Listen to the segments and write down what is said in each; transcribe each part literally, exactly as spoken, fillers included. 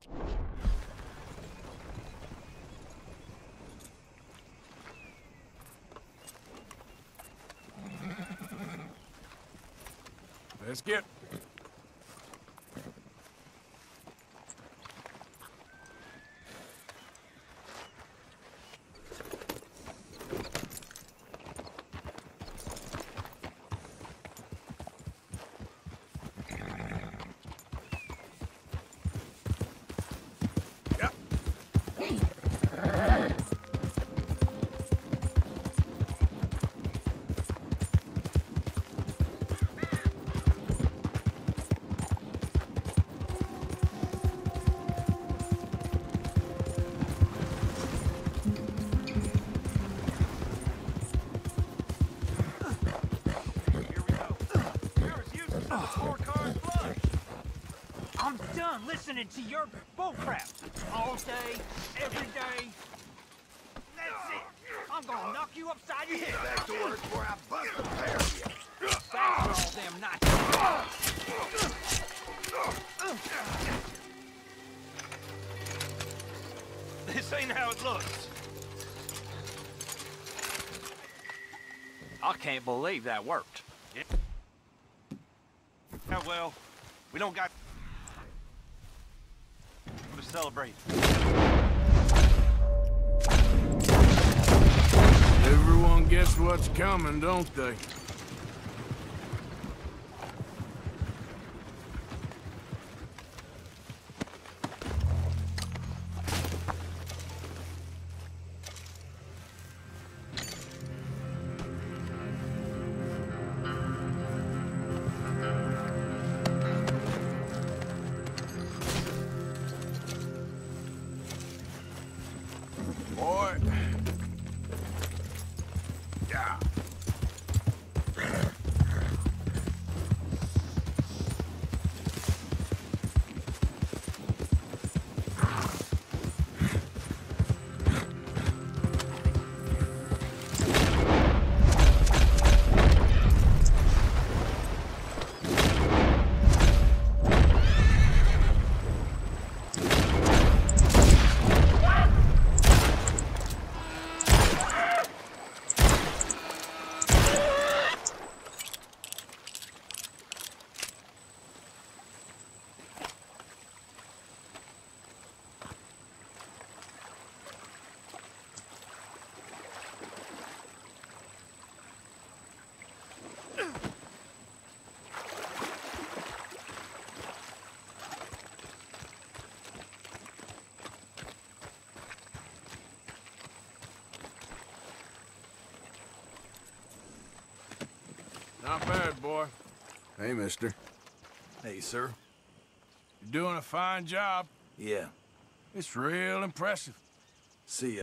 Let's get... I'm done listening to your bullcrap all day, every day. That's it. I'm gonna knock you upside your head. Back to work before I bust a pair of you. Back for all them nights. This ain't how it looks. I can't believe that worked. Yeah, yeah well, we don't got to celebrate. Everyone gets what's coming, don't they? Boy. Yeah. Not bad, boy. Hey, mister. Hey, sir. You're doing a fine job. Yeah. It's real impressive. See ya.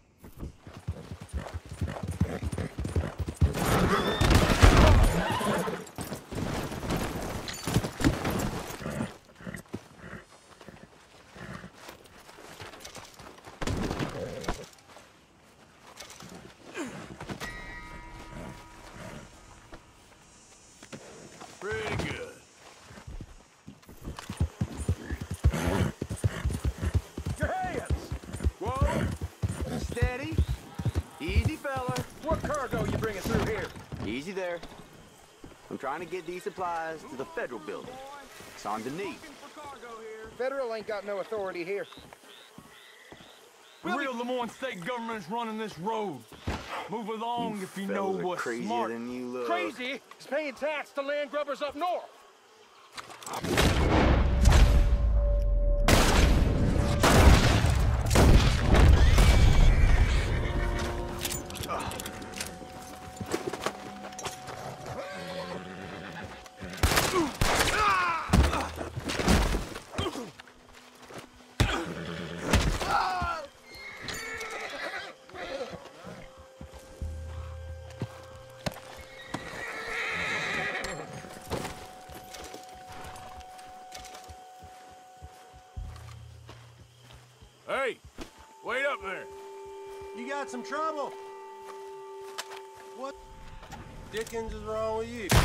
Pretty good. Your hands! Whoa! Steady. Easy, fella. What cargo you bringing through here? Easy there. I'm trying to get these supplies to the federal building. It's on the knee. Federal ain't got no authority here. The real Lemoyne state government is running this road. Move along if you know Fellas are what's crazier smart. than you look. Crazy is paying tax to land grubbers up north. Hey, wait up there. You got some trouble? What Dickens is wrong with you?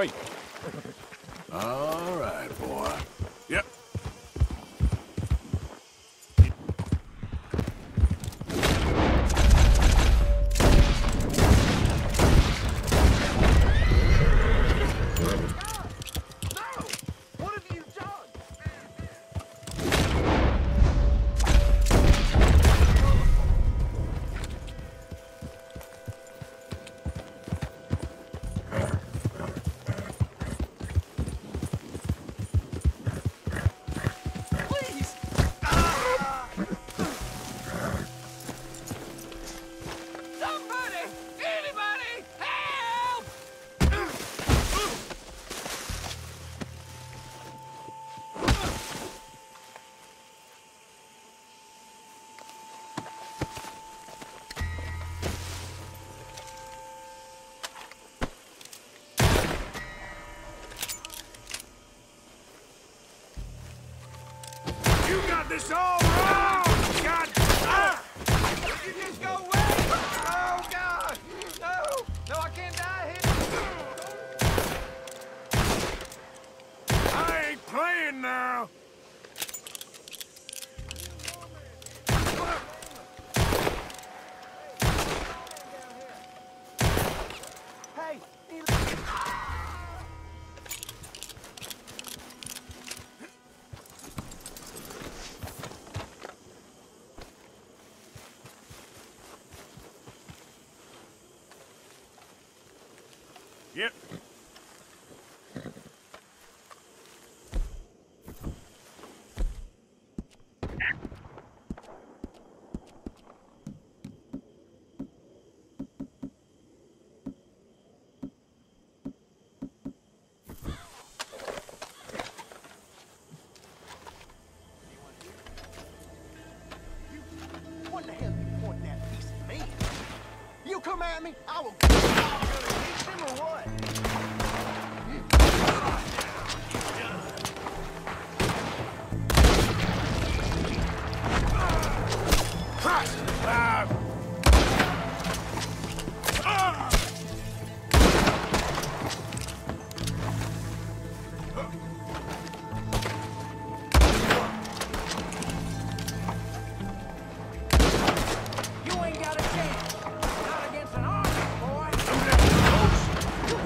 Wait. All right, boy. Yep. You got this all wrong! God! Ah! You just go away! Oh, God! No! No, I can't die here! I ain't playing now! Hey! Yep. What the hell you pointing that piece at me? You come at me, I will... Hit him or what? You ain't got a chance. Not against an army, boy.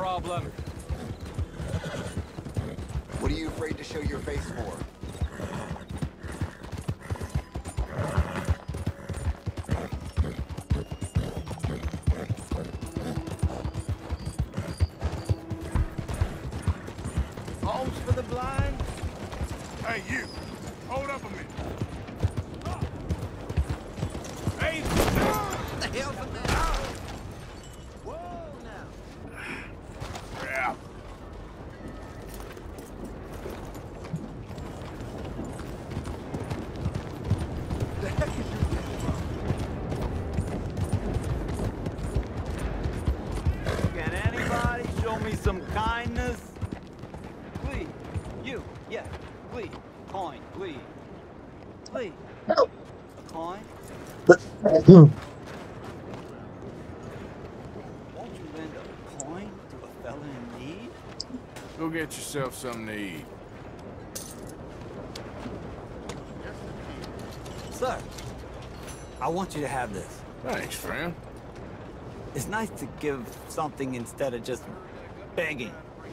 problem. What are you afraid to show your face for? Homes for the blind? Hey, you! Hold up a minute. Hey! What the hell's the matter? Whoa, now. Yeah. The heck is your Can anybody show me some kindness? Please. You. Yeah. Please. Coin. Please. Please. No. A coin? Hmm. Won't you lend a coin to a fella in need? Go get yourself something to eat. Sir, I want you to have this. Thanks, friend. It's nice to give something instead of just begging.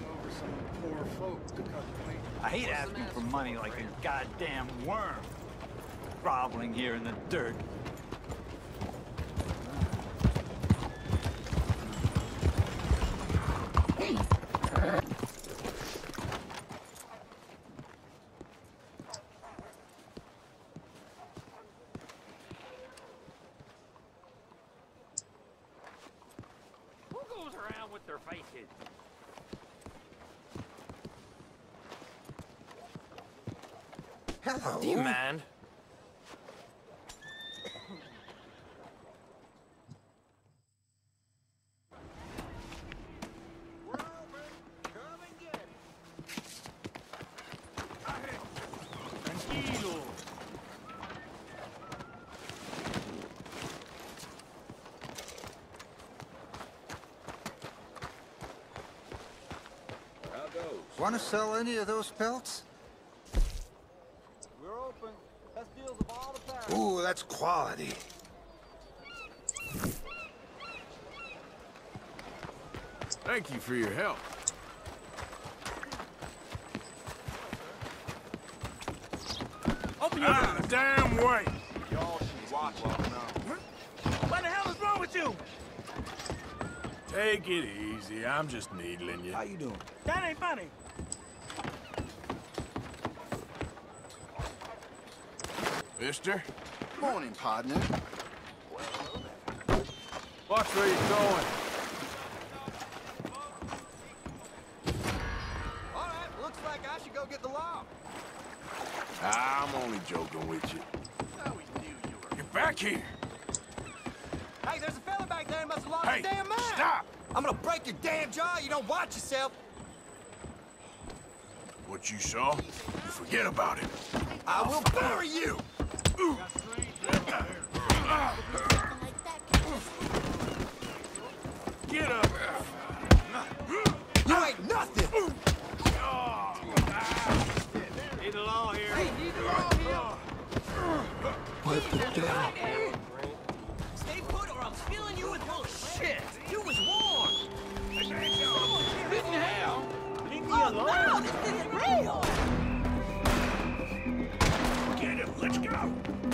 I hate asking for money like a goddamn worm, groveling here in the dirt. Who goes around with their faces? Hello. Do you mind? Tranquilo. Want to sell any of those pelts? We're open. Best deals of all the past. Ooh, that's quality. Thank you for your help. Open your Out of the damn way! Y'all should watch it now. What the hell is wrong with you? Take it easy. I'm just needling you. How you doing? That ain't funny. Mister? Morning, partner. Watch where you're going. All right, looks like I should go get the law. I'm only joking with you. I always knew you were. Get back here! Hey, there's a fella back there who must have lost Hey, his damn mind. stop! I'm gonna break your damn jaw. You don't watch yourself. What you saw, you forget about it. I will bury you. Get up! You ain't nothing. Need the law here. Hey, need the law here. What the hell? Stay put or I'm filling you with bullshit. You was warned. Good in hell. Leave me alone. No, this isn't real. Get him! Let's go!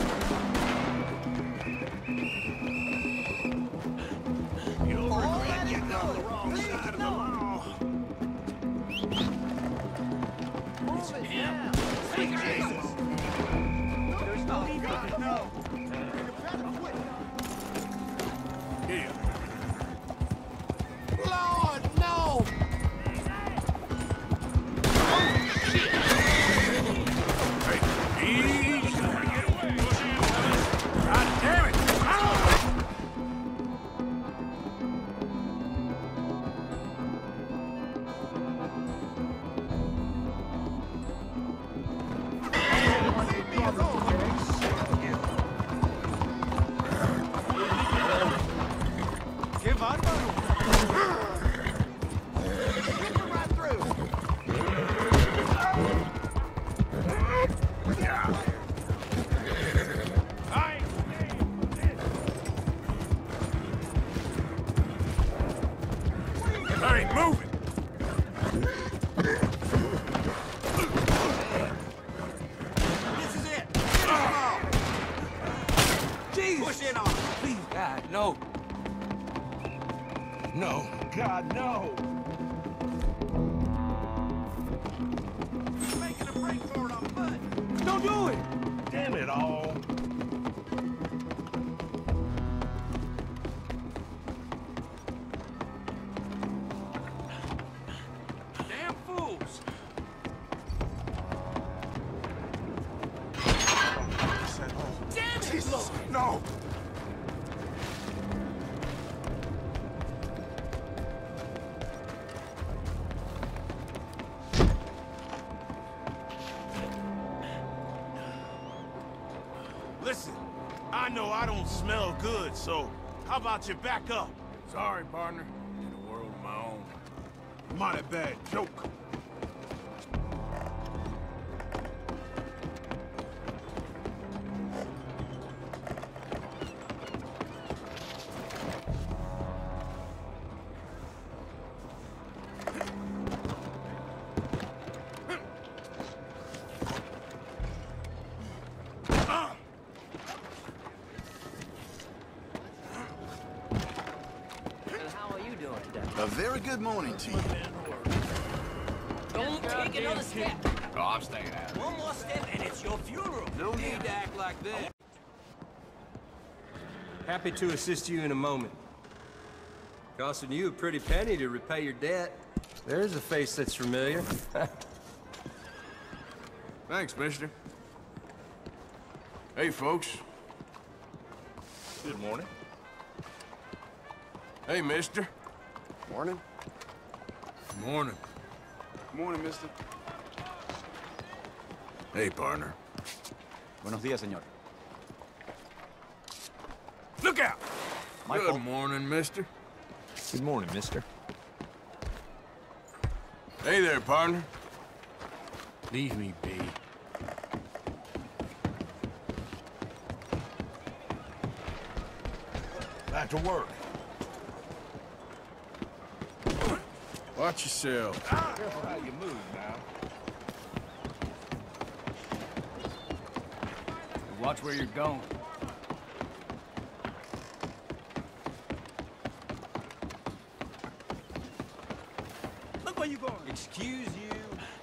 You'll regret getting on the wrong side of the law. Move it. Him? Take Jesus. There's no need to know. Here. Lord, no. Hey, easy. Get away. God damn it! Ow! Give on. Right through. Hey, move it! God, no! Making a break for it on foot. Don't do it! Damn it all! Damn fools! Damn it! Jesus, no! Listen, I know I don't smell good, so how about you back up? Sorry, partner. In a world of my own. Mighty bad joke. A very good morning to you. Don't take another step. Oh, I'm staying out. One more step and it's your funeral. No need to act like that. Happy to assist you in a moment. Costing you a pretty penny to repay your debt. There's a face that's familiar. Thanks, mister. Hey, folks. Good morning. Hey, mister. Morning. Morning. Morning, mister. Hey, partner. Buenos días, señor. Look out! My Good fault. morning, mister. Good morning, mister. Hey there, partner. Leave me be. Back to work. Watch yourself. Careful how you move now. Watch where you're going. Look where you going. Excuse you.